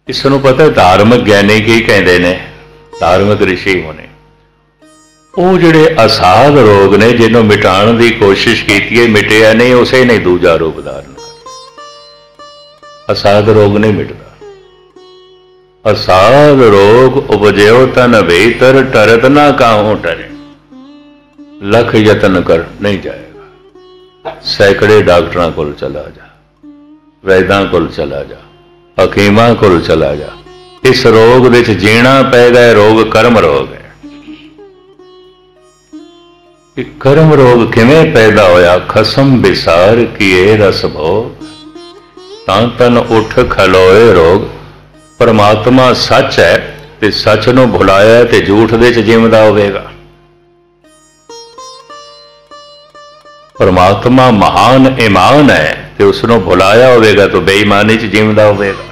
इसनूं पता धार्मिक ज्ञानी की कहते हैं, धार्मिक ऋषि होने वो जिहड़े असाध रोग ने जिन्हों मिटाण की कोशिश की है, मिटिया नहीं, उसे नहीं दूजा रूप धारण कर। असाध रोग नहीं मिटता। असाध रोग उपजयो तन भीतर, टरत ना काहू टरे। लख यतन कर नहीं जाएगा। सैकड़े डॉक्टरों को चला जा, वैद्यां को चला जा, हकीमां को चला जा, इस रोग विच जीना पेगा। रोग कर्म रोग है। कि कर्म रोग किवें पैदा होया? खसम विसार किए रस भोग, तां तन उठ खलोए रोग। परमात्मा सच है ते सच नूं भुलाया ते झूठ दे च जीवदा होवेगा। परमात्मा महान ईमान है ते उसनूं भुलाया होवेगा तो बेईमानी च जीवदा होवेगा।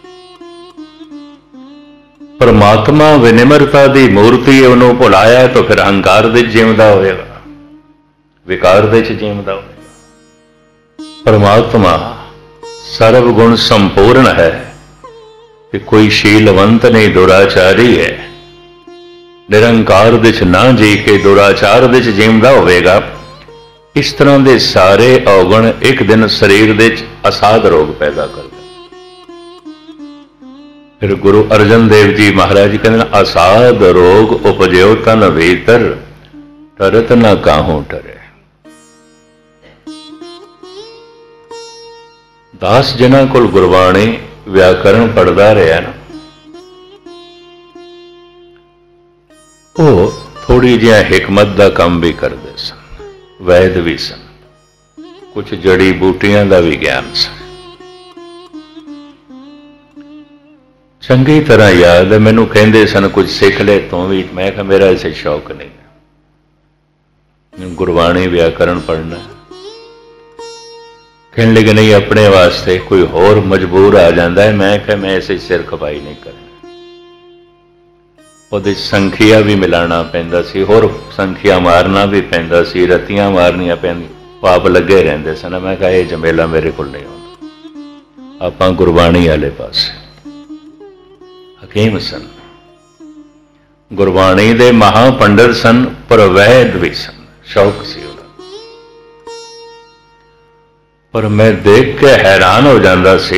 परमात्मा विनिम्रता की मूर्ति है, उन्होंने भुलाया तो फिर अहंकार दे जीवदा होवेगा, विकार दे जीवदा होवेगा। परमात्मा सर्वगुण संपूर्ण है कि कोई शीलवंत नहीं, दुराचारी है। निरंकार दे ना जी के दुराचार दे जीवदा होवेगा। इस तरह के सारे अवगुण एक दिन शरीर दे असाध रोग पैदा कर दे। फिर गुरु अर्जन देव जी महाराज कहते असाध रोग उपजयो तन भीतर, टरत न काहू टरे। दास जिन्हां कोल गुरबाणी व्याकरण पढ़दा रहा ना, वो थोड़ी जिहा हिकमत का काम भी करते सन, वैद भी सन, कुछ जड़ी बूटियां का भी ज्ञान सन। चंगी तरह याद है, मैनू कहते सन कुछ सिख ले तू भी। मैं कहा मेरा इसे शौक नहीं है, गुरबाणी व्याकरण पढ़ना। कहने लगे नहीं अपने वास्ते, कोई होर मजबूर आ जाता है। मैं कहा मैं इसे सिर खपाई नहीं करनी। ਉਹਦੇ संखिया भी मिलाना पैंदा सी, होर संखिया मारना भी पैंदा सी, रत्तियां मारनियां पैंदियां। आप लगे रहंदे सन। मैं कहा यह जमेला मेरे को नहीं आउंदा। आपां गुरबाणी वाले पासे। हकीम सन, गुरबाणी दे महापंडित सन, पर वैद भी सन, शौक सी उहदा। पर मैं देख के हैरान हो जाता सी,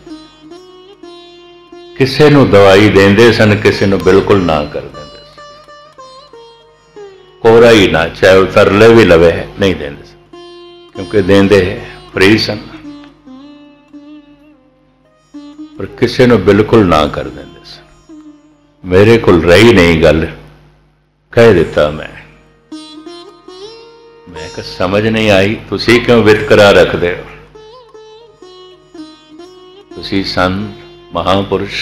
किसी नूं दवाई देंदे सन, किसी नूं बिल्कुल ना कर देंदे सन। कोरा ही ना, चाहे वो तरले भी लवे नहीं देंदे सन, क्योंकि देंदे फ्री सन। पर किसी नूं बिल्कुल ना कर देंदे सन। मेरे को रही नहीं गल, कह दिता मैं समझ नहीं आई। तुसी क्यों वितकरा रखते हो? तुसी संत महापुरुष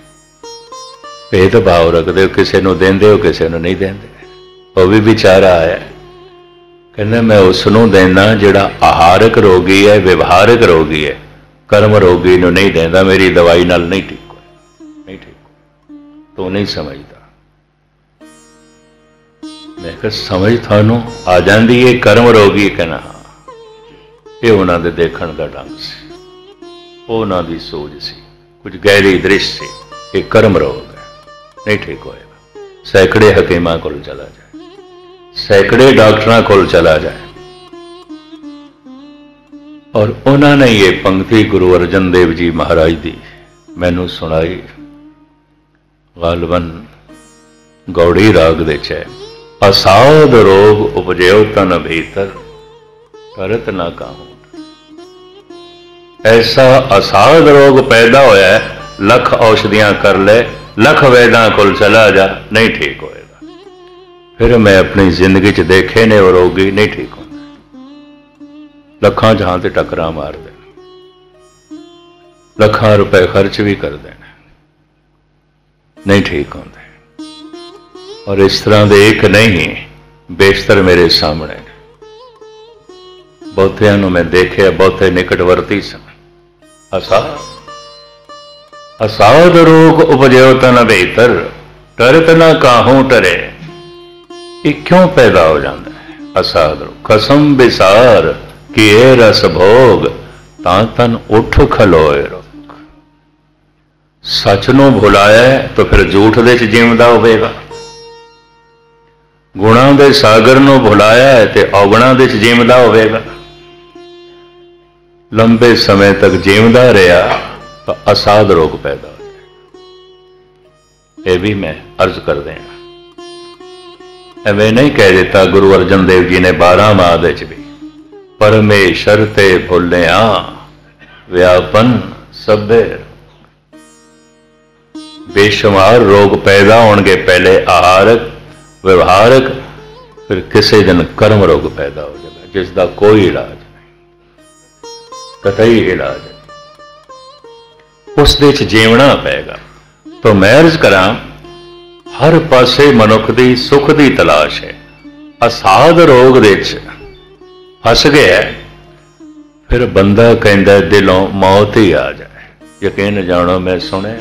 भेदभाव रखते हो, किसी को देंदे हो, किसी को नहीं देंदे। वो भी विचारा आया, कहना मैं उसनों देना जिहड़ा आहारक रोगी है, व्यवहारक रोगी है, कर्म रोगी नूं नहीं देंदा। मेरी दवाई नाल नहीं ठीक हो, नहीं ठीक हो। तो नहीं समझदा। मैं कहा समझ थानू आ जाती है। कर्म रोगी कहना हाँ, ये उन्होंने दे देखण दा ढंग सी, उन्हों दी सोच सी, कुछ गहरी दृष्टि सी। ये कर्म रोग है, नहीं ठीक होएगा। सैकड़े हकीमां कोल चला जाए, सैकड़े डॉक्टरों को चला जाए। और उन्होंने ये पंक्ति गुरु अर्जन देव जी महाराज दी मैनू सुनाई। गालबन गौड़ी राग दे च असाध रोग उपजयो तन भीतर, करत ना काहू। ऐसा असाध रोग पैदा होया है, लख औषधियां कर ले, लख वैद्यां कोल चला जा, नहीं ठीक होएगा। फिर मैं अपनी जिंदगी च देखे ने वो रोगी नहीं ठीक होंगे। लखां जहां ते टकरा मार देना, लखां रुपए खर्च भी कर देना, नहीं ठीक होंगे। और इस तरह दे एक नहीं, बेशतर मेरे सामने। बहुतियां नूं मैं देखे, बहुते निकटवर्ती सन। असाध रोग उपजयो तन भीतर, टरत ना काहू टरे। ये क्यों पैदा हो जाता है? असाध रोग। कसम विसार किए रस भोग, तां तन उठ खलोए रोग। सच नूं भुलाया तो फिर झूठ दे च जीवदा होवेगा। गुणां दे सागर नूं भुलाया है तो अवगुणां दे च जीवदा होवेगा। लंबे समय तक जीवदा रहा तो असाध रोग पैदा हो जाए। ये भी मैं अर्ज कर दें, एवें नहीं कह दिता गुरु अर्जन देव जी ने 12 माह दे च भी, परमेश्वर ते भुलिया व्यापन सभे। बेशुमार रोग पैदा होंगे, पहले आहारक व्यवहारक, फिर किसी दिन कर्म रोग पैदा हो जाएगा जिसका कोई इलाज नहीं, कतई इलाज नहीं, उस दे च जीवना पेगा। तो मैं अर्ज करा, हर पासे मनुख की सुख की तलाश है, असाध रोग दे च फस गया, फिर बंदा कहता दिलों मौत ही आ जाए। यकीन जानो मैं सुने,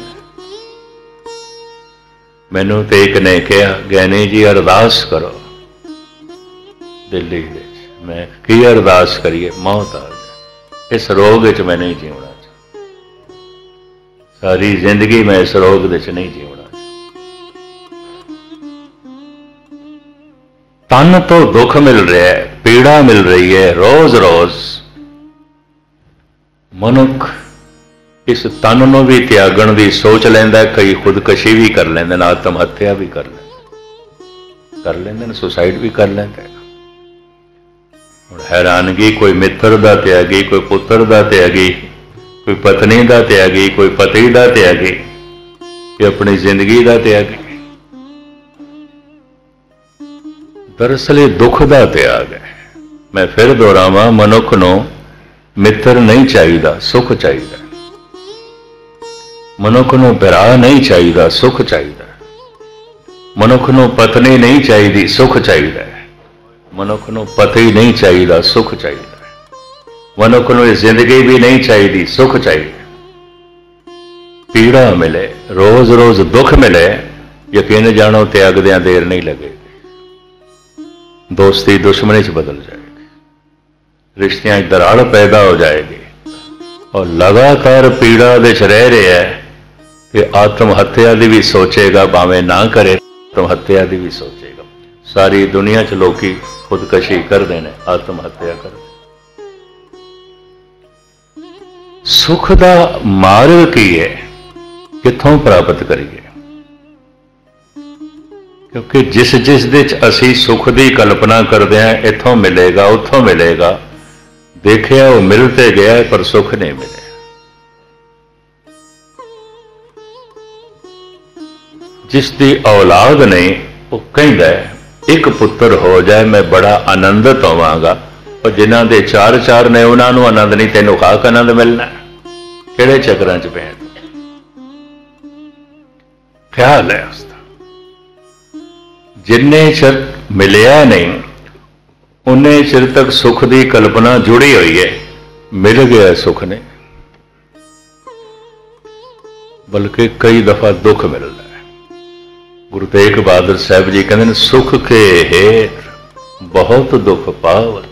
मैनू तो एक ने कहा ज्ञानी जी अरदास करो दिल्ली दे, मैं की अरदास करिए, मौत आ जाए, इस रोग च मैं नहीं जीवना, सारी जिंदगी मैं इस रोग दे च नहीं जीवना। तन तो दुख मिल रहा है, पीड़ा मिल रही है रोज रोज। मनुख इस तन नूं भी त्यागण की सोच लैंदा, कई खुदकशी भी कर लेंदे, आत्म हत्या भी कर लेंदे, सुसाइड भी कर लेंदे। हुण हैरानगी, कोई मित्र दा त्यागी, कोई पुत्र दा त्यागी, कोई पत्नी दा त्यागी, कोई पति दा त्यागी, कोई अपनी जिंदगी दा त्यागी। दरअसल ये दुख दा त्याग है। मैं फिर दोहरावां, मनुख नूं मित्र नहीं चाहिए, सुख चाहिए। मनुख नूं भरा नहीं चाहिए, सुख चाहिए। मनुख नूं पत्नी नहीं चाहिए, सुख चाहिए। मनुख नूं पति नहीं चाहिए, सुख चाहिए। मनुख नूं जिंदगी भी नहीं चाहिए, सुख चाहिए। पीड़ा मिले, रोज रोज दुख मिले, यकीन जानो त्यागदियां देर नहीं लगेगी। दोस्ती दुश्मनी च बदल जाएगी, रिश्तियां दराड़ पैदा हो जाएगी, और लगातार पीड़ा दे च रह रहा है कि आत्म हत्या की भी सोचेगा, भावें ना करे, आत्म हत्या की भी सोचेगा। सारी दुनिया च लोग खुदकशी करते हैं, आत्म हत्या करते। सुख का मार्ग की है, कित्थों प्राप्त करिए? क्योंकि जिस जिस दे असी सुख की कल्पना करते हैं, इत्थों मिलेगा उत्थों मिलेगा, देखिया वो मिलते गया पर सुख नहीं मिले। जिसकी औलाद नहीं, वो कहता है एक पुत्र हो जाए मैं बड़ा आनंदित होवांगा, और जिन्हों के 4 ने उन्होंने आनंद नहीं, तेनों खाक आनंद मिलना। किहड़े चक्रां च पे ख्याल है उसका। जिन्ने चिर मिलिया नहीं, उन्ने चिर तक सुख की कल्पना जुड़ी हुई है, मिल गया सुख ने, बल्कि कई दफा दुख मिलता है। गुरु तेग बहादुर साहब जी कहते हैं, सुख के हेत बहुत दुख पावत,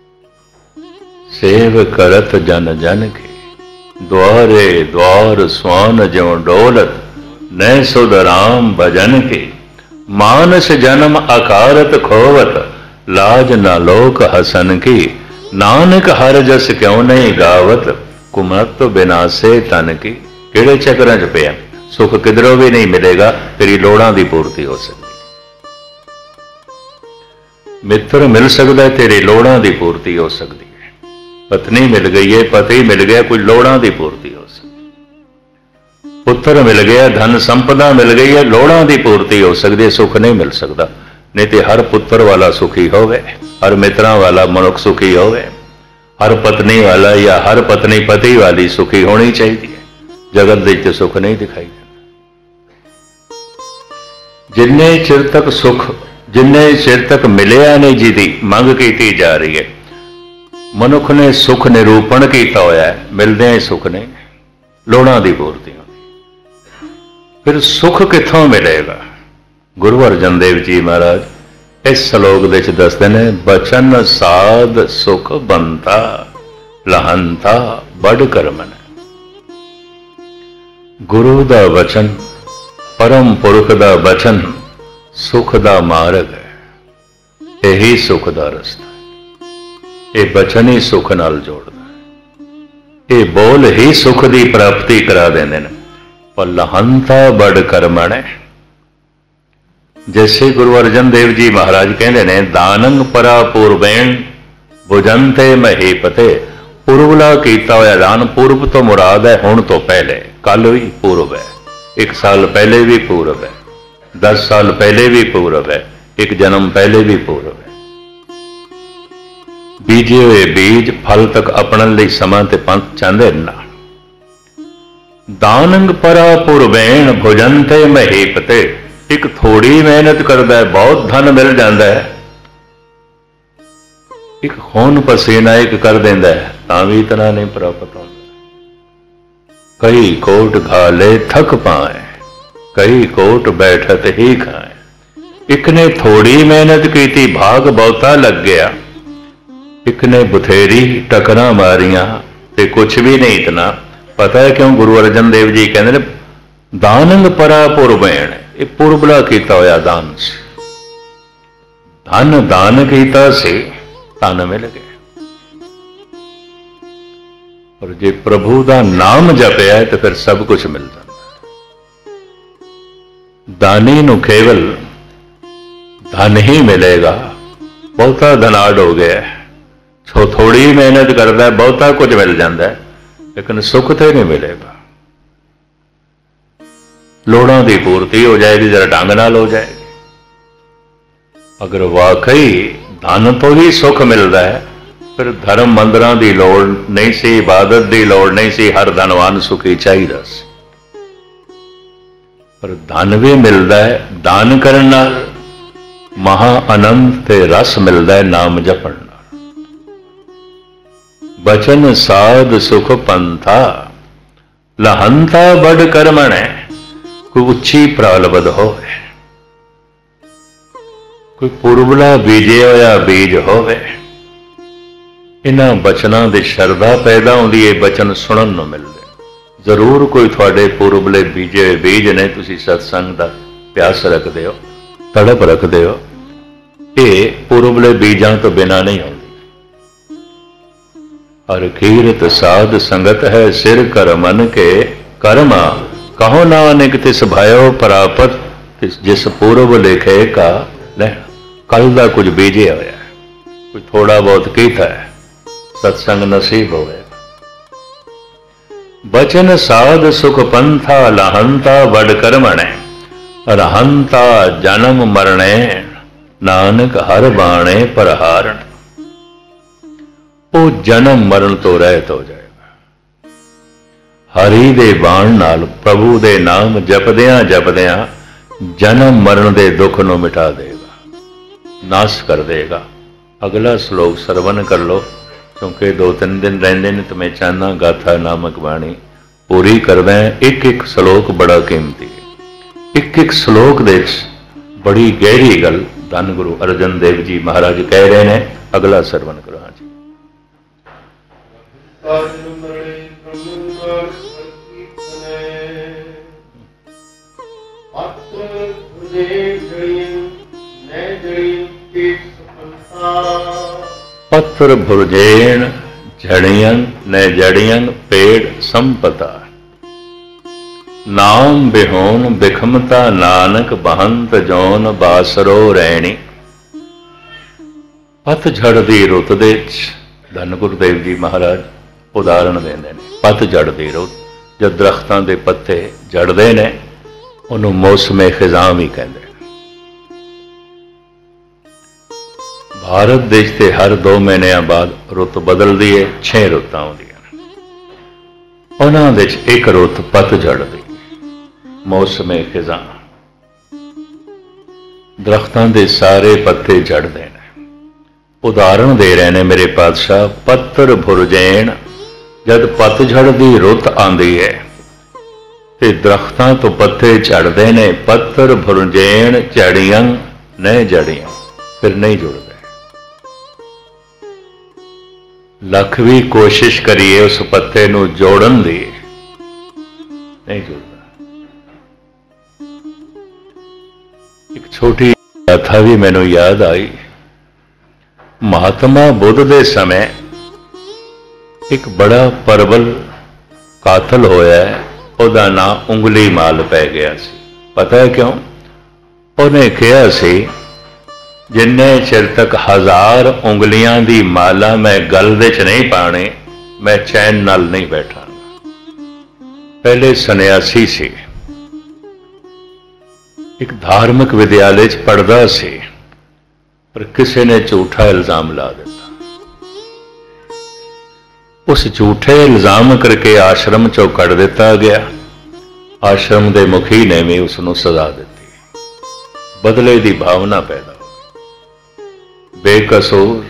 सेव करत जन जन के, द्वारे द्वार स्वान ज्यों डोलत, न सुध राम भजन के, मानस जन्म अकारत खोवत, लाज न लोक हसन की, नानक हर जस क्यों नहीं गावत, कुमत बिना से तन की। किहड़े चक्रां च पिया? सुख किधरों भी नहीं मिलेगा, तेरी लोड़ां की पूर्ति हो सकती। मित्र मिल सकता है, तेरी लोड़ां की पूर्ति हो सकती है। पत्नी मिल गई है, पति मिल गया, कोई लोड़ां की पूर्ति हो सकती। पुत्र मिल गया, धन संपदा मिल गई है, लोड़ां की पूर्ति हो सकती है, सुख नहीं मिल सकता। नहीं तो हर पुत्र वाला सुखी होवे, हर मित्रां वाला मनुख सुखी होवे, हर पत्नी वाला या हर पत्नी पति वाली सुखी होनी चाहिए। जगत दे सुख नहीं दिखाई देता। जिन्ने चिर तक सुख, जिन्ने चिर तक मिलिया नहीं, जिहदी मंग की जा रही है, मनुख ने सुख निरूपण किया होया है, मिलदे ही सुख ने लोड़ां दी पूर्ति होती। फिर सुख कित्थों मिलेगा? गुरु अर्जन देव जी महाराज इस श्लोक दे च दसदे ने, बचन साध सुख बनता लहंता बड़ करमन। गुरु दा वचन परम पुरख दा वचन सुख दा मार्ग है, यही सुख दा रस्ता। ये वचन ही सुख नाल जोड़दा है, ये बोल ही सुख की प्राप्ति करा देंदे ने। पर लहंता बड़ करमण है, जैसे गुरु अर्जन देव जी महाराज कहते ने, दानंग परा पूर्वेण भुजंते महीपते। पूर्वला कीता होया दान, पूर्व तो मुराद है हुण तो पहले, कल भी पूर्व है, 1 साल पहले भी पूर्व है, 10 साल पहले भी पूर्व है, 1 जन्म पहले भी पूर्व है। बीजे हुए बीज फल तक अपनन लई समां ते पंथ चाहते ना। दानंग परा पूर्वेण भुजंते महीपते। एक थोड़ी मेहनत करता है, बहुत धन मिल जाता है। एक खून पसीना एक कर देंदा है, तां भी इतना नहीं प्राप्त होता। कई कोट घाले थक पाए, कई कोट बैठत ही खाए। एक ने थोड़ी मेहनत की थी, भाग बहुता लग गया। एक ने बथेरी टकरा मारियां ते कुछ भी नहीं इतना। पता है क्यों? गुरु अर्जन देव जी कहते हैं, दानंग परा पूर्वेण। ये पूर्वला किया होया दान से, धन दान किया से धन मिल गया। और जे प्रभु का नाम जपया है तो फिर सब कुछ मिल जाता। दानी नूं केवल धन ही मिलेगा, बहुता धनाड़ हो गया है। थोड़ी मेहनत करता है, बहुता कुछ मिल जाता है, लेकिन सुख तो नहीं मिलेगा। लोड़ों की पूर्ति हो जाएगी, जरा ढंग नाल हो जाएगी। अगर वाकई धन तो ही सुख मिलता है, फिर धर्म मंदिरां की लोड़ नहीं सी, इबादत की लोड़ नहीं सी। हर धनवान सुखी चाहिए सी। पर धन भी मिलता है, दान करन नाल महा आनंद ते रस मिलता है, नाम जपण नाल। बचन साध सुख पंथा, लहंता बड़ करमण है। कोई उच्ची प्रालबद हो, कोई पूर्वला बीजे होया बीज होवे, इन्हां बचनां दी शरधा पैदा होंदी है, बचन सुनन नूं मिलदे। जरूर कोई थोड़े पूर्वले बीजे बीज ने, तुसीं सत्संग दा प्यास रखदे हो, तड़प रखदे हो। ये पूर्वले बीजां तो बिना नहीं होंदी। हर कीरत साध संगत है, सिर कर मन के कर्मा। कहो नानक तिस भयो प्रापत, जिस पूर्व लिखे का लैना। कल का कुछ बीजे होया, कुछ थोड़ा बहुत कीता है, सत्संग नसीब होवे। बचन साध सुख पंथा, लहंता बड़ करमणे। रहंता जन्म मरणे, नानक हर बाणे परहारण। वो जन्म मरण तो रहत हो जाए। हरि दे बाण नाल, प्रभु दे नाम जपदियां जपदियां जन्म मरण दे दुख नूं मिटा देगा, नाश कर देगा। अगला श्लोक सरवण कर लो, क्योंकि 2-3 दिन रहंदे ने, तो मैं चाहना गाथा नामक बाणी पूरी करदा है। एक एक श्लोक बड़ा कीमती है। एक एक श्लोक दे बड़ी गहरी गल धन गुरु अर्जन देव जी महाराज कह रहे हैं। अगला सरवण करो। हाँ जी। पत्र भुरजेण झड़ियं न जड़ियं पेड़ संपता। नाम बिहोन बिखमता, नानक बहंत जौन बासरो रैणी। पतझड़ दी रुत दे धन गुरुदेव जी महाराज उदाहरण देंदे ने। पतझड़ दी रुत, जब दरख्तां दे पत्ते झड़दे ने, उन्होंने मौसमे खिजां भी कहते हैं। भारत देश के हर 2 महीनों बाद रुत बदलती है, 6 रुतां आउंदियां ने। उन्हां दे एक रुत पतझड़ दी, मौसमे खिजां। दरख्तां दे सारे पत्ते झड़दे ने। उदाहरण दे रहे हैं मेरे पातशाह। पत्तर भुरजैन, जब पतझड़ की रुत आती है तो दरख्तां तो पत्ते झड़ते हैं। पत्तर भुरजैन झड़ियां न जड़ियां, फिर नहीं जुड़ते। लख भी कोशिश करिए उस पत्ते नूं जोड़न दी, नहीं जुड़ता। एक छोटी कथा भी मैनू याद आई। महात्मा बुद्ध के समय एक बड़ा प्रबल कातल होया है, ਉਹਦਾ ਨਾਂ ਉਂਗਲੀ ਮਾਲ ਪੈ ਗਿਆ ਸੀ। पता है क्यों? ਉਹਨੇ ਕਿਹਾ ਸੀ जिन्ने चिर तक 1000 उंगलियां दी माला मैं गल दे च नहीं पाने, मैं चैन नाल नहीं बैठा। पहले सन्यासी सी, एक धार्मिक विद्यालय च पढ़दा सी, पर किसी ने झूठा इल्जाम ला दिता। उस झूठे इल्जाम करके आश्रम चों कढ़ दिता गया। आश्रम के मुखी ने भी उसनूं सजा दी। बदले की भावना पैदा, बेकसूर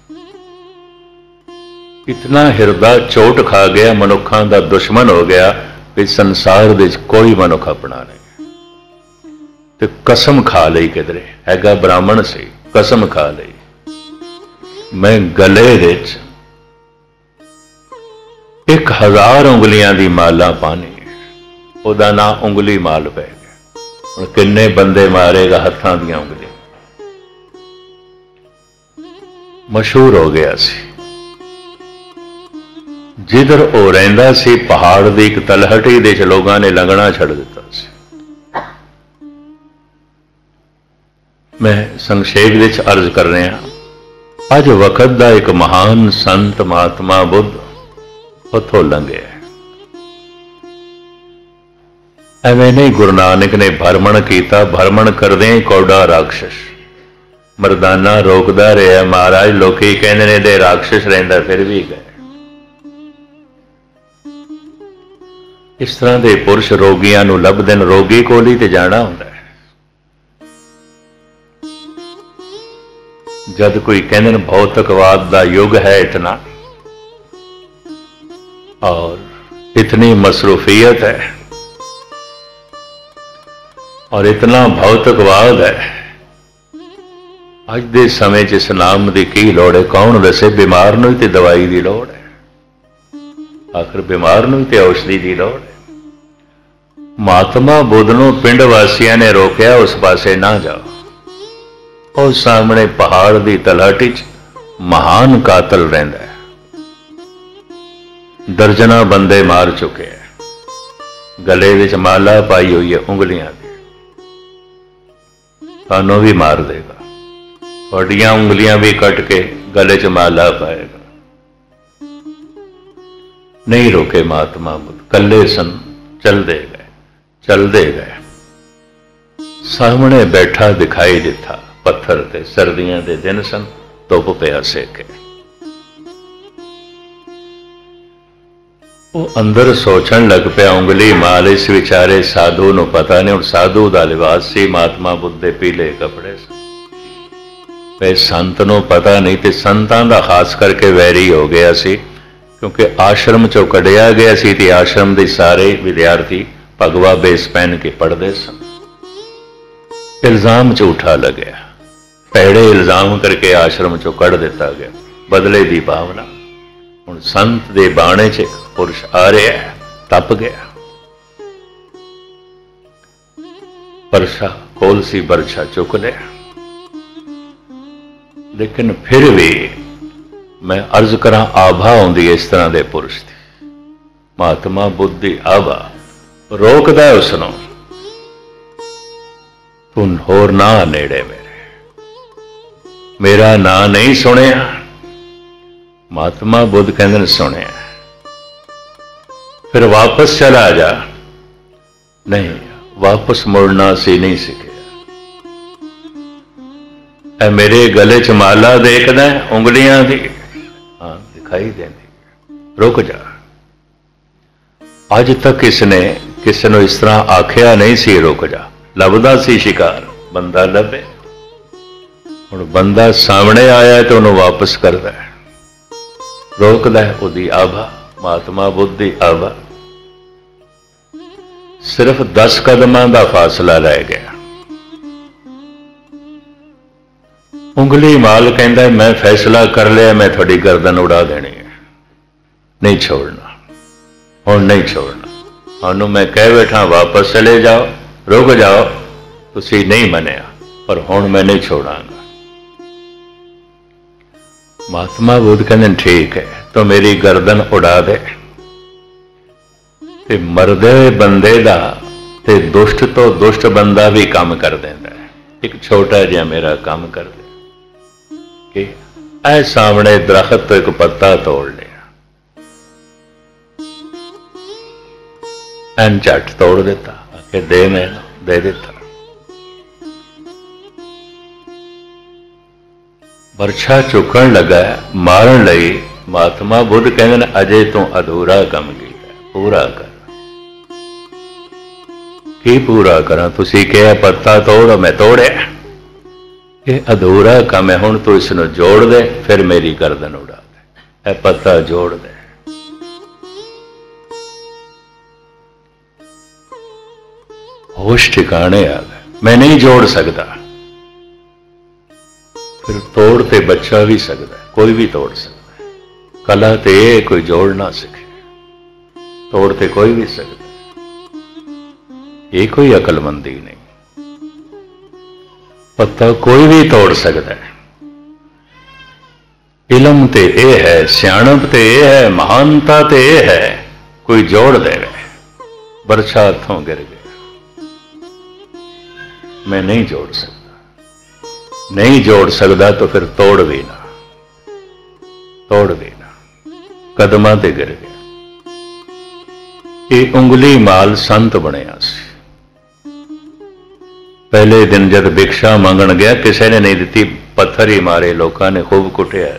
इतना हिरदा चोट खा गया, मनुखा का दुश्मन हो गया भी संसार दे कोई मनुख अपना नहीं। ते कसम खा ली, किधरे हैगा ब्राह्मण से, कसम खा ली मैं गले विच 1000 उंगलियां दी माला पानी है। ਉਹਦਾ ਨਾਂ उंगली माल पै गया। हुण किन्ने बंदे मारेगा हत्थां दियां उंगलियां। मशहूर हो गया सी। जिधर वो रहिंदा सी पहाड़ की एक तलहटी दे च लोगों ने लंघना छड़ दिता सी। मैं संक्षेप विच अर्ज कर रहा, अज वक्त का एक महान संत महात्मा बुद्ध उथों लंघे। एवें नहीं गुरु नानक ने भरमण किया, भरमण करदे कौड़ा राक्षस मरदाना रोकदा रहा। महाराज लोकी कहंदे ने दे राक्षस रहिंदा, फिर भी गए। इस तरह के पुरुष रोगियां नूं लभदे ने। रोगी कोल ही ते जाना हुंदा है। जद कोई कहंदे ने भौतिकवाद का युग है इतना, और इतनी मसरूफियत है और इतना भौतिकवाद है, अज दे समय च इस नाम की की लोड़ है? कौन दसे? बीमार नूं ते दवाई की लोड़ है, आखिर बीमार नूं ते औषधि की लोड़ है। महात्मा बुद्ध नूं पिंड वासियों ने रोकया, उस पासे ना जाओ। उस सामने पहाड़ की तलहटी च महान कातल रहिंदा है। दर्जना बंदे मार चुके हैं, गले विच माला पाई हुई है उंगलियां की। थानों भी मार देगा, थोड़ियां उंगलियां भी कट के गले च माला पाएगा। नहीं रोके महात्मा बुद्ध, कल्ले सन, चलते गए, चलते गए। सामने बैठा दिखाई दिता पत्थर ते, सर्दियां दे दिन सन, धुप पिया सेके। वो अंदर सोचन लग पिया, उंगली माल इस विचारे साधु नूं पता नहीं। हुण साधु दा लिबास सी, महात्मा बुद्ध दे पीले कपड़े सन। संत नूं पता नहीं, ते संतां दा खास करके वैरी हो गया सी, क्योंकि आश्रम चों कढ़िया गया सी ते आश्रम दे सारे विद्यार्थी भगवा बेस पहन के पढ़ते सन। इल्जाम झूठा लग्या, पैड़े इल्जाम करके आश्रम चों कढ़ दिता गया। बदले की भावना। हुण संत दे बाणे च पुरुष आ रहा है, तप गया। बरछा कोल सी, बरछा चुक लिया। लेकिन फिर भी मैं अर्ज करा, आभा आउंदी इस तरह के पुरुष की। महात्मा बुद्ध दी आभा रोकदा है उसनों, तू होर ना नेड़े मेरा ना नहीं सुनिया। महात्मा बुद्ध कहंदे ने सुनिया, फिर वापस चला जा। नहीं, वापस मुड़ना सी नहीं सीखे। मेरे गले च माला देखदा उंगलियां दी, हाँ दिखाई देंदी, रुक जा। अज तक इसने किसी ने इस तरह आख्या नहीं सी रुक जा। लभदा सी शिकार, बंदा लभे। हुण बंदा सामने आया है तो उन्होंने वापस करदा है, रोकदा है। उहदी आभा, महात्मा बुद्ध दी आभा। सिर्फ 10 कदमां दा फासला रह गया। उंगली माल कहता है, मैं फैसला कर लिया, मैं थोड़ी गर्दन उड़ा देनी है, नहीं छोड़ना, हुण नहीं छोड़ना। ਉਹਨੂੰ मैं कह बैठा वापस चले जाओ, रुक जाओ, तुसी नहीं मनिया, पर हुण मैं नहीं छोड़ांगा। महात्मा बुद्ध कहते ठीक है, तो मेरी गर्दन उड़ा दे। ते मरदे बंदे दा ते दुष्ट तो दुष्ट बंदा भी काम कर देंदा है। एक छोटा जिहा मेरा काम कर दे कि ऐ सामने दरख्त तो एक पत्ता तोड़ लिया, एन झट तोड़ दिता, आके दे मैनू, दे दिता। बरछा चुकन लगा मारन लई, महात्मा बुद्ध कहते हैं अजे तू अधूरा काम किया, पूरा कर। की पूरा करा? तुसी कहा पत्ता तोड़, मैं तोड़िया, ये अधूरा काम है, हुण तू इसनूं जोड़ दे, फिर मेरी गर्दन उड़ा दे। ए पत्ता जोड़ दे। होश ठिकाने आ गए, मैं नहीं जोड़ सकता। फिर तोड़ ते बच्चा भी सकता है, कोई भी तोड़ सकता है। कला ते कोई जोड़ ना सके, तोड़ ते कोई भी सकता है। ये कोई अकलमंदी नहीं। पत्ता कोई भी तोड़ सकता है। इलम ते ये है, सियाणप ते ये है, महानता ते ये है, कोई जोड़ देवे। बरछा हथों गिर गया, मैं नहीं जोड़ सकता। नहीं जोड़ सकता तो फिर तोड़ भी ना, तोड़ भी ना, कदमां ते गिर गया। ये उंगली माल संत बनया सी। पहले दिन जब भिक्षा मंगण गया, किसी ने नहीं दी, पत्थर ही मारे, लोगों ने खूब कुटिया,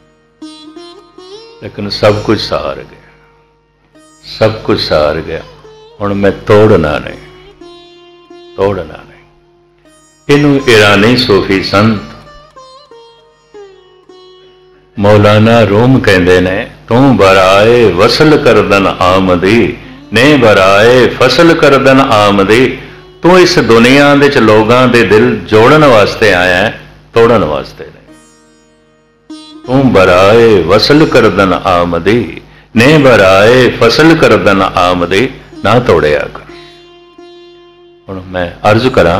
लेकिन सब कुछ सहार गया, सब कुछ सहार गया। हुण मैं तोड़ना नहीं, तोड़ना नहीं। इनू ईरानी सूफी संत मौलाना रूम कहते ने, तू बराए वसल करदन आमदी, ने बराए फसल करदन आमदी। तू इस दुनिया दे च लोगां दे दिल जोड़न वास्ते आया है, तोड़न वास्ते नहीं। तू बराए वसल करदन आमदी, ने बराए फसल करदन आमदी, ना तोड़िया कर। हुण मैं अर्ज करा,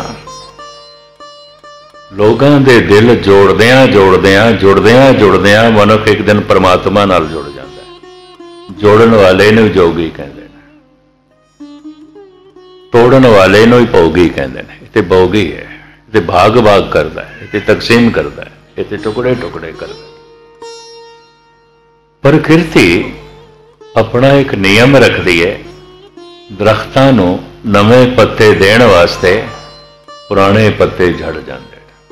लोगों के दिल जोड़दियां जोड़दियां जुड़दियां जुड़दियां मनुख एक दिन परमात्मा नाल जुड़ जाता है। जोड़न वाले नूं जोगी कहते हैं, तोड़न वाले नूं ही भोगी कहते हैं। इत्थे भोगी है, इत्थे भाग भाग करता है, इत्थे तकसीम करता है, इत्थे टुकड़े टुकड़े करता है। प्रकृति अपना एक नियम रखती है, दरख्तां नूं नवे पत्ते देण वास्ते पुराने पत्ते झड़ जाते।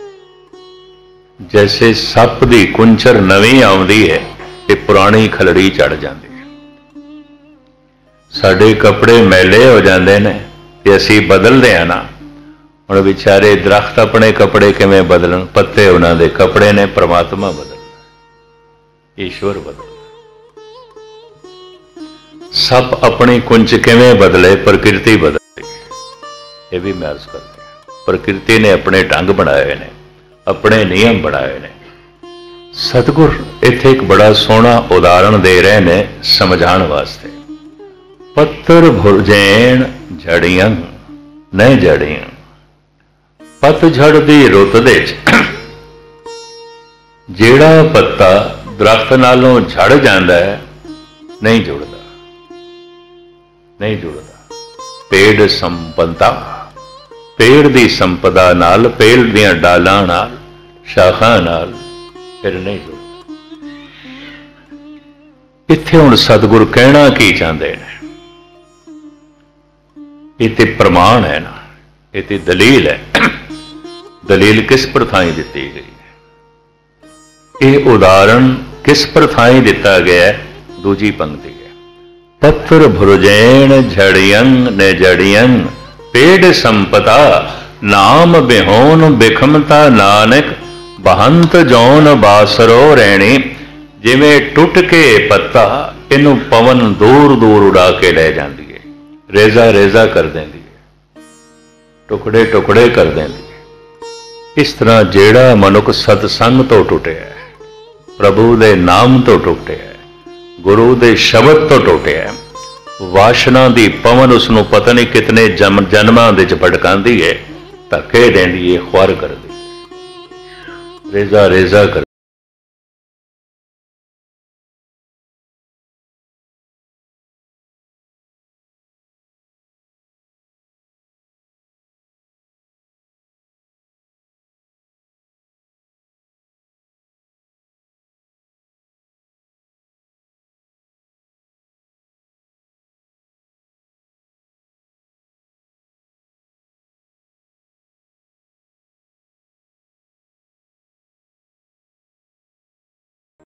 जैसे सप की कुंचर नवी आउंदी है, ते पुरानी खलड़ी चढ़ जाती है। साडे कपड़े मैले हो जाते हैं ते असीं बदलते हैं ना। हुण बेचारे दरख्त अपने कपड़े किवें बदलन? पत्ते उन्हां दे कपड़े ने, परमात्मा बदलना, ईश्वर बदलना। सप अपनी कुंच किवें बदले? प्रकृति बदले। ये भी मैं अर्ज करती हूं, प्रकृति ने अपने ढंग बनाए ने, अपने नियम बनाए ने। सतगुर इत्थे एक बड़ा सोहना उदाहरण दे रहे ने समझाने वास्ते। पत्तर भुरजैन झड़ियां न जड़ियां, पतझड़ दी रुत दे जेड़ा पत्ता दरख्त नालों झड़ जाता है, नहीं जुड़ता, नहीं जुड़ता। पेड़ संपदा, पेड़ की संपदा नाल, पेड़ दियां डालां नाल, शाखां नाल फिर नहीं जुड़ता। इत्थे हुण सतगुरु कहना की चाहते हैं? ये ते प्रमाण है ना, ये ते दलील है। दलील किस प्रथाई दिती गई है? ये उदाहरण किस प्रथाई दिता गया है? दूजी पंक्ति है, पत्थर भुरजैन झड़ियं ने जड़ियं, पेड़ संपदा नाम बिहोन बिखमता नानक, बहंत जौन बासरो रैणी। जिवें टुट के पत्ता, इनू पवन दूर दूर उड़ा के ले जाती है, रेजा रेजा कर देती है, टुकड़े टुकड़े कर देती है। इस तरह जेड़ा मनुख सतसंग तो टुटे है, प्रभु दे नाम तो टुटे है, गुरु दे शब्द तो टुटे है, ਵਾਸ਼ਨਾ ਦੀ ਪਵਨ ਉਸ ਨੂੰ ਪਤਾ ਨਹੀਂ ਕਿਤਨੇ ਜਨਮਾਂ ਦੇ ਚ ਭਟਕਾਉਂਦੀ ਹੈ, ਧੱਕੇ ਦਿੰਦੀ ਹੈ, ਖੁਆਰ ਕਰਦੀ, ਰੇਜ਼ਾ ਰੇਜ਼ਾ ਕਰ